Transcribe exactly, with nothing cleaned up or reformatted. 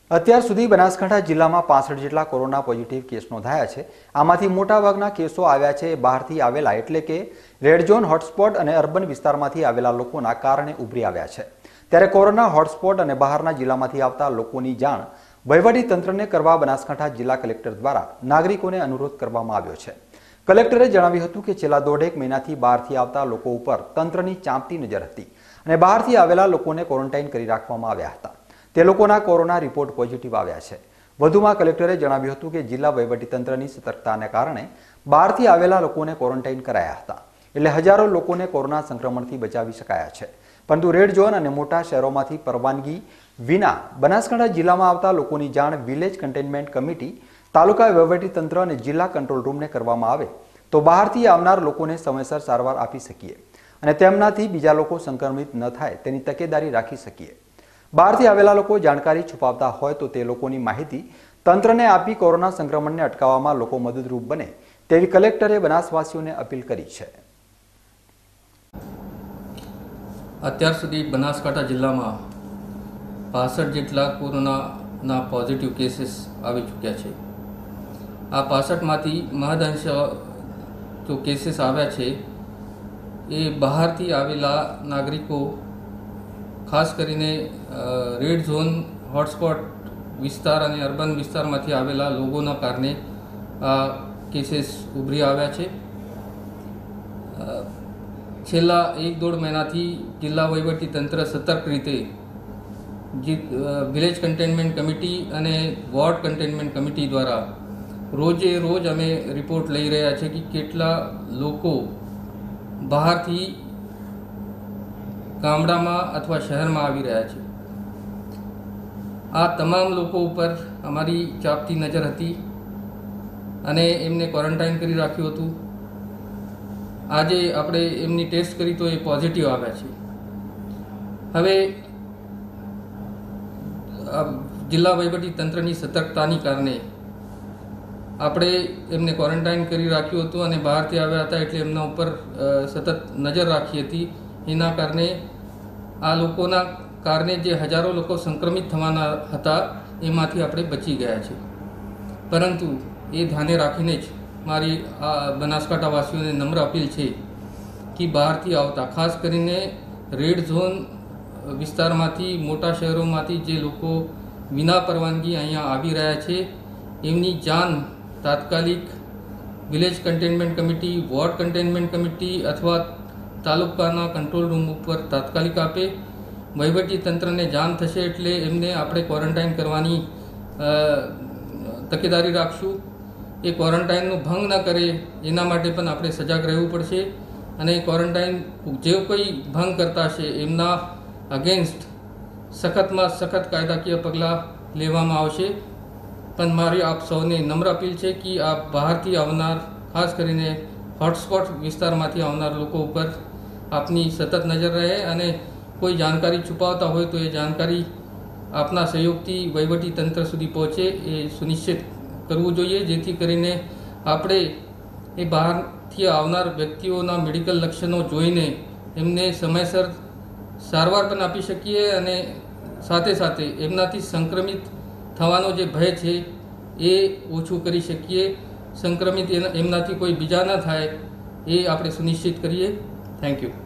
અત્યાર સુધી બનાસકાંઠા જિલ્લામાં પાસઠ જેટલા કોરોના પોઝિટિવ કેસ નોંધાયા છે। આમાંથી મોટાભાગના કેસો આવ્યા છે બહારથી આવેલા એટલે કે રેડ ઝોન હોટસ્પોટ અને અર્બન વિસ્તારમાંથી આવેલા લોકોના કારણે ઉભરી આવ્યા છે। ત્યારે કોરોના હોટસ્પોટ અને બહારના જિલ્લામાંથી આવતા લોકોની જાણ વહીવટી તંત્રને કરવા બનાસકાંઠા જિલ્લા કલેક્ટર દ્વારા નાગરિકોને અનુરોધ કરવામાં આવ્યો છે। કલેક્ટરે જણાવ્યું હતું કે છેલ્લા દોઢેક મહિનાથી બહારથી આવતા લોકો ઉપર તંત્રની ચાંપતી નજર હતી અને બહારથી આવેલા લોકોને ક્વોરન્ટાઇન કરી રાખવામાં આવ્યા હતા। તે લોકોના કોરોના રિપોર્ટ પોઝિટિવ આવ્યા છે। વધુમાં કલેક્ટરે જણાવ્યું હતું કે જિલ્લા વહીવટીતંત્રની સતર્કતાને કારણે બહારથી આવેલા લોકોને ક્વોરન્ટાઇન કરાયા હતા, એટલે હજારો લોકોને કોરોના સંક્રમણથી બચાવી શકાયા છે। પરંતુ રેડ ઝોન અને મોટા શહેરોમાંથી પરવાનગી વિના બનાસકાંઠા જિલ્લામાં આવતા લોકોની જાણ વિલેજ કન્ટેનમેન્ટ કમિટી, તાલુકા વહીવટીતંત્ર અને જિલ્લા કંટ્રોલ રૂમને કરવામાં આવે તો બહારથી આવનાર લોકોને સમયસર સારવાર આપી શકીએ અને તેમનાથી બીજા લોકો સંક્રમિત ન થાય તેની તકેદારી રાખી શકીએ। બહારથી આવેલા લોકો જાણકારી છુપાવતા હોય તો તે લોકોની માહિતી તંત્રને આપી કોરોના સંક્રમણને અટકાવવામાં લોકો મદદરૂપ બને તેવી કલેક્ટરે બનાસવાસીઓને અપીલ કરી છે। અત્યાર સુધી બનાસકાંઠા જિલ્લામાં પાસઠ જેટલા કોરોનાના પોઝિટિવ કેસીસ આવી ચૂક્યા છે। આ પાસઠમાંથી મહદઅંશ જો કેસીસ આવ્યા છે એ બહારથી આવેલા નાગરિકો, ખાસ કરીને રેડ ઝોન હોટસ્પોટ વિસ્તાર અને અર્બન વિસ્તારમાંથી આવેલા લોકોના કારણે આ કેસીસ ઉભરી આવ્યા છે। છેલ્લા એક દોઢ મહિનાથી જિલ્લા વહીવટી તંત્ર સતર્ક રીતે વિલેજ કન્ટેનમેન્ટ કમિટી અને વોર્ડ કન્ટેનમેન્ટ કમિટી દ્વારા રોજે રોજ અમે રિપોર્ટ લઈ રહ્યા છે કે કેટલા લોકો બહારથી ગામડામાં અથવા શહેરમાં આવી રહ્યા છે। આ તમામ લોકો ઉપર અમારી ચાંપતી નજર હતી અને એમને ક્વોરન્ટાઇન કરી રાખ્યું હતું। આજે આપણે એમની ટેસ્ટ કરી તો એ પોઝિટિવ આવ્યા છે। હવે જિલ્લા વહીવટી તંત્રની સતર્કતાની કારણે આપણે એમને ક્વોરન્ટાઇન કરી રાખ્યું હતું અને બહારથી આવ્યા હતા એટલે એમના ઉપર સતત નજર રાખી હતી। એના કારણે આ લોકોના કારણે જે હજારો લોકો સંક્રમિત થવાના હતા એમાંથી આપણે બચી ગયા છે। પરંતુ એ ધ્યાને રાખીને જ મારી આ બનાસકાંઠાવાસીઓને નમ્ર અપીલ છે કે બહારથી આવતા, ખાસ કરીને રેડ ઝોન વિસ્તારમાંથી, મોટા શહેરોમાંથી જે લોકો વિના પરવાનગી અહીંયા આવી રહ્યા છે એમની જાણ તાત્કાલિક village containment committee, ward containment committee અથવા તાલુકાના કંટ્રોલ રૂમ ઉપર તાત્કાલિક આપે। વહીવટી તંત્રને જાણ થશે એટલે એમને આપણે ક્વોરન્ટાઇન કરવાની તકેદારી રાખશું। એ ક્વોરન્ટાઇનનો ભંગ ન કરે એના માટે પણ આપણે સજાગ રહેવું પડશે અને ક્વોરન્ટાઇન જે કોઈ ભંગ કરતા છે એમના અગેન્સ્ટ સખતમાં સખત કાયદાકીય પગલાં લેવામાં આવશે। પણ મારી આપ સૌને નમ્ર અપીલ છે કે આ બહારથી આવનાર, ખાસ કરીને હોટસ્પોટ વિસ્તારમાંથી આવનાર લોકો ઉપર આપની સતત નજર રહે અને કોઈ જાણકારી છુપાવતા હોય તો એ જાણકારી આપના સહયોગથી વહીવટી તંત્ર સુધી પહોંચે એ સુનિશ્ચિત કરવું જોઈએ, જેથી કરીને આપણે એ બહારથી આવનાર વ્યક્તિઓના મેડિકલ લક્ષણો જોઈને એમને સમયસર સારવાર પણ આપી શકીએ અને સાથે સાથે એમનાથી સંક્રમિત થવાનો જે ભય છે એ ઓછું કરી શકીએ। સંક્રમિત એમનાથી કોઈ બીજા ન થાય એ આપણે સુનિશ્ચિત કરીએ। Thank you.